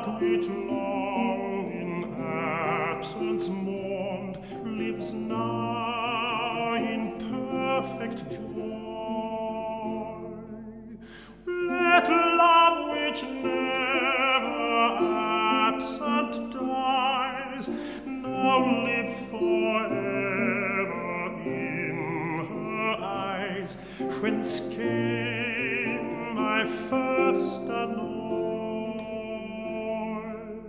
heart which long in absence mourned lives now in perfect joy. Let love which never absent dies now live forever in her eyes. Whence came my first annoy?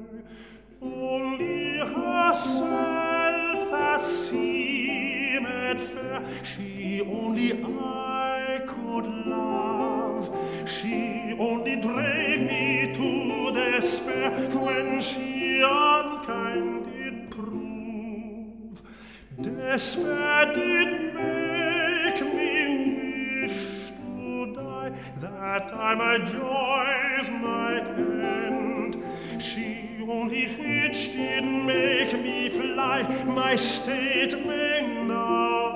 Only herself that seemed fair, she only I could love. She only drave me to despair when she unkind did prove. Despair did make me wish to die, that I my joys might end. She only which did make me fly, my state may now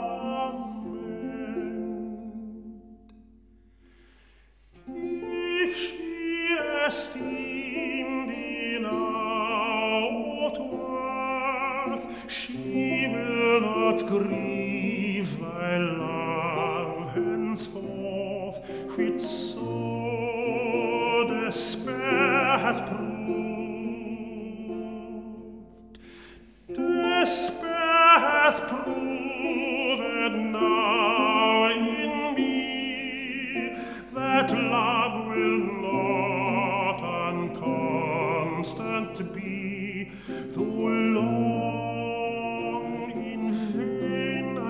amend. If she esteemed enow worth, she will not grieve thy love henceforth, which so despair hath proved. Despair hath proved now in me that love will not unconstant be, though long in vain I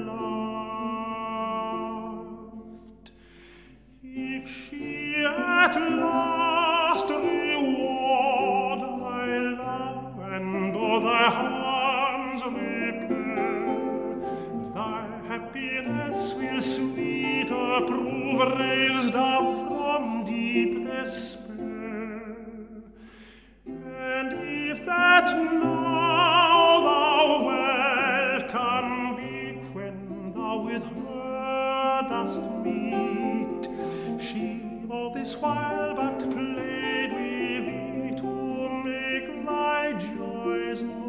loved. If she at last reward thy love, and all thy harms repair, thy happiness will sweeter prove, raised up from deep despair. And if that now thou welcome be, when thou with her dost meet, she all this while but played with thee to make thy joys more